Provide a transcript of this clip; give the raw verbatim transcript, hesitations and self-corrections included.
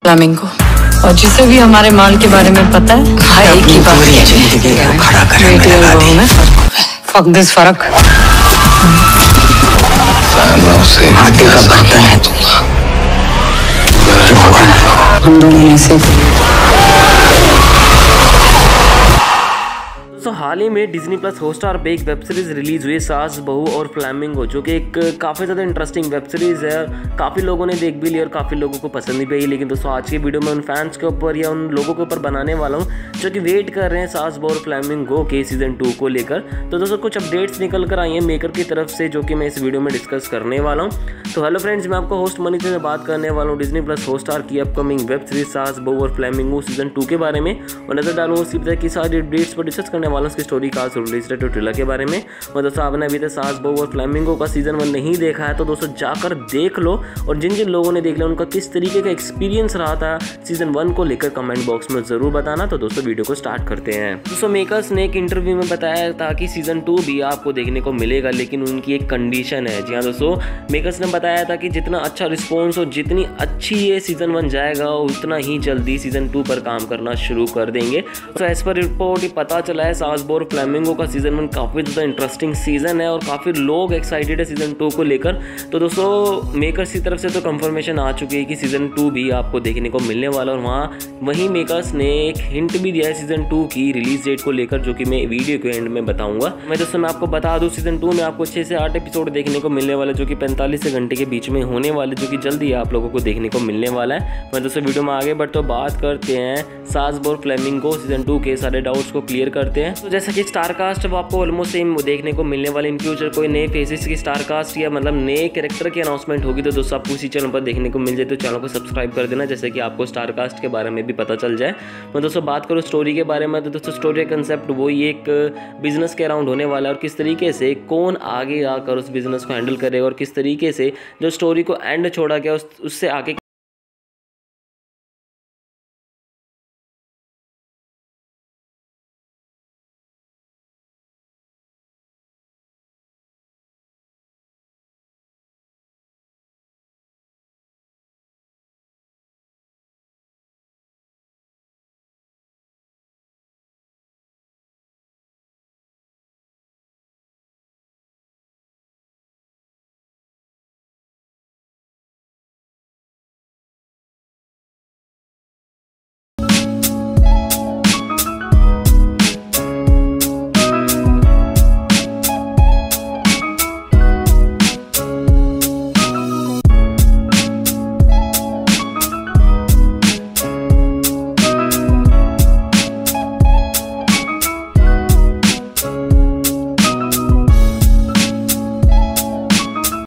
Flamingo. और जिसे भी हमारे माल के बारे में पता है हर एक ही बात खड़ा करने में लगा दी। फक दिस फर्क से आगे का बर्तन है हम दोनों में से। तो हाल ही में डिज्नी प्लस हॉटस्टार पे एक वेब सीरीज़ रिलीज़ हुई है, सास बहू और फ्लैमिंगो, जो कि एक काफ़ी ज़्यादा इंटरेस्टिंग वेब सीरीज़ है। काफ़ी लोगों ने देख भी ली और काफ़ी लोगों को पसंद भी आई। लेकिन दोस्तों आज की वीडियो में उन फैंस के ऊपर या उन लोगों के ऊपर बनाने वाला हूँ जो कि वेट कर रहे हैं सास बहू और फ्लैमिंगो के सीज़न टू को लेकर। तो दोस्तों कुछ अपडेट्स निकल कर आई हैं मेकर की तरफ से, जो कि मैं इस वीडियो में डिस्कस करने वाला हूँ। तो हेलो फ्रेंड्स, मैं आपको होस्ट मनी से बात करने वाला हूँ डिज्नी प्लस हॉटस्टार की upcoming web series Saas Bahu और फ्लैमिंगो सीजन टू के बारे में, और नजर डालूंगा उसी तरह की सारी अपडेट्स पर डिस्कस करने वाला हूँ उसकी स्टोरी का रिलीज डेट और ट्रेलर के बारे में। और दोस्तों आपने अभी तक सास बहू और फ्लैमिंगो का सीजन वन नहीं देखा है तो दोस्तों जाकर देख लो, और जिन जिन लोगों ने देख लिया उनका किस तरीके का एक्सपीरियंस रहा था सीजन वन को लेकर कमेंट बॉक्स में जरूर बताना। तो दोस्तों वीडियो को स्टार्ट करते हैं। दोस्तों मेकर्स ने एक इंटरव्यू में बताया था कि सीजन टू भी आपको देखने को मिलेगा, लेकिन उनकी एक कंडीशन है। जी हाँ दोस्तों, मेकर्स ने बताया था कि जितना अच्छा रिस्पॉन्स और जितनी अच्छी ये सीजन वन जाएगा उतना ही जल्दी सीजन टू पर काम करना शुरू कर देंगे। तो एज पर रिपोर्ट पता चला है सास बहू और फ्लैमिंगो का सीजन वन काफ़ी ज़्यादा इंटरेस्टिंग सीजन है और काफ़ी लोग एक्साइटेड है सीजन टू को लेकर। तो दोस्तों मेकर्स की तरफ से तो कंफर्मेशन आ चुकी है कि सीजन टू भी आपको देखने को मिलने वाला, और वहाँ वहीं मेकर्स ने एक हिंट भी दिया है सीजन टू की रिलीज डेट को लेकर, जो कि मैं वीडियो के एंड में बताऊंगा। मैं दोस्तों मैं आपको बता दूँ सीजन टू में आपको छः से आठ एपिसोड देखने को मिलने वाले, जो कि पैंतालीस घंटे के बीच में होने वाले, जो कि जल्दी आप लोगों को देखने को मिलने वाला है। मैं दोस्तों वीडियो में आगे बढ़ तो बात करते हैं सास बहू और फ्लैमिंगो सीजन टू के सारे डाउट्स को क्लियर करते हैं। तो जैसा कि स्टार कास्ट वो आपको ऑलमोस्ट सेम देखने को मिलने वाले, इन फ्यूचर कोई नए फेसेस की स्टार कास्ट या मतलब नए कैरेक्टर की अनाउंसमेंट होगी तो दोस्तों आपको उसी चैनल पर देखने को मिल जाए। तो चैनल को सब्सक्राइब कर देना जैसे कि आपको स्टार कास्ट के बारे में भी पता चल जाए। मैं दोस्तों बात करूँ स्टोरी के बारे में तो दोस्तों स्टोरी का कंसेप्ट वही एक बिजनेस के अराउंड होने वाला है, और किस तरीके से कौन आगे आकर उस बिजनेस को हैंडल करेगा और किस तरीके से जो स्टोरी को एंड छोड़ा गया उस, उससे आगे